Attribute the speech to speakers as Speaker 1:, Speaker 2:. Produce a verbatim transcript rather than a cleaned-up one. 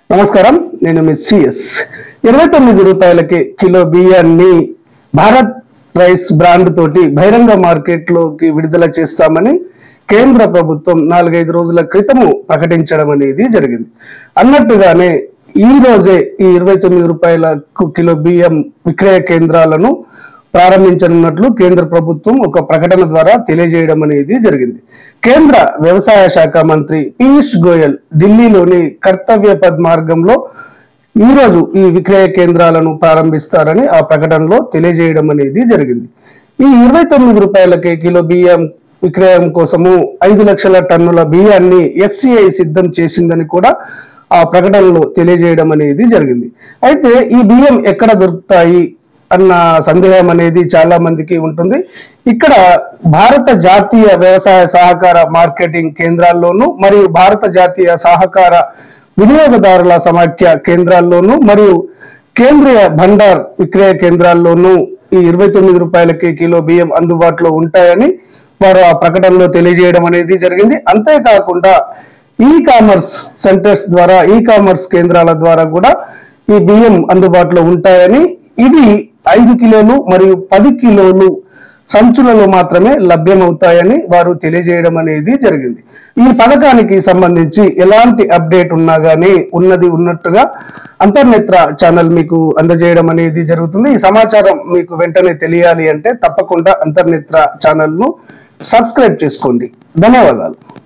Speaker 1: నమస్కారం, నేను మీ సిఎస్. ఇరవై తొమ్మిది రూపాయలకి కిలో బియ్యాన్ని భారత్ రైస్ బ్రాండ్ తోటి బహిరంగ మార్కెట్లోకి విడుదల చేస్తామని కేంద్ర ప్రభుత్వం నాలుగైదు రోజుల క్రితము ప్రకటించడం అనేది జరిగింది. అన్నట్టుగానే ఈ రోజే ఈ ఇరవై తొమ్మిది రూపాయలకు కిలో బియ్యం విక్రయ కేంద్రాలను ప్రారంభించనున్నట్లు కేంద్ర ప్రభుత్వం ఒక ప్రకటన ద్వారా తెలియజేయడం అనేది జరిగింది. కేంద్ర వ్యవసాయ శాఖ మంత్రి పీయూష్ గోయల్ ఢిల్లీలోని కర్తవ్య పథ్ మార్గంలో ఈ రోజు ఈ విక్రయ కేంద్రాలను ప్రారంభిస్తారని ఆ ప్రకటనలో తెలియజేయడం అనేది జరిగింది. ఈ ఇరవై తొమ్మిది రూపాయలకే కిలో బియ్యం విక్రయం కోసము ఐదు లక్షల టన్నుల బియ్యాన్ని ఎఫ్సిఐ సిద్ధం చేసిందని కూడా ఆ ప్రకటనలో తెలియజేయడం అనేది జరిగింది. అయితే ఈ బియ్యం ఎక్కడ దొరుకుతాయి అన్న సందేహం అనేది చాలా మందికి ఉంటుంది. ఇక్కడ భారత జాతీయ వ్యవసాయ సహకార మార్కెటింగ్ కేంద్రాల్లోనూ మరియు భారత జాతీయ సహకార వినియోగదారుల సమాఖ్య కేంద్రాల్లోనూ మరియు కేంద్రీయ భండార్ విక్రయ కేంద్రాల్లోనూ ఈ ఇరవై తొమ్మిది రూపాయలకి కిలో బియ్యం అందుబాటులో ఉంటాయని వారు ఆ ప్రకటనలో తెలియజేయడం అనేది జరిగింది. అంతేకాకుండా ఈ కామర్స్ సెంటర్స్ ద్వారా ఈ కామర్స్ కేంద్రాల ద్వారా కూడా ఈ బియ్యం అందుబాటులో ఉంటాయని, ఇది ఐదు కిలోలు మరియు పది కిలోలు సంచులలో మాత్రమే లభ్యమవుతాయని వారు తెలియజేయడం అనేది జరిగింది. ఈ పథకానికి సంబంధించి ఎలాంటి అప్డేట్ ఉన్నా కానీ ఉన్నది ఉన్నట్టుగా అంతర్నేత్ర ఛానల్ మీకు అందజేయడం అనేది జరుగుతుంది. ఈ సమాచారం మీకు వెంటనే తెలియాలి అంటే తప్పకుండా అంతర్నేత్ర ఛానల్ ను సబ్స్క్రైబ్ చేసుకోండి. ధన్యవాదాలు.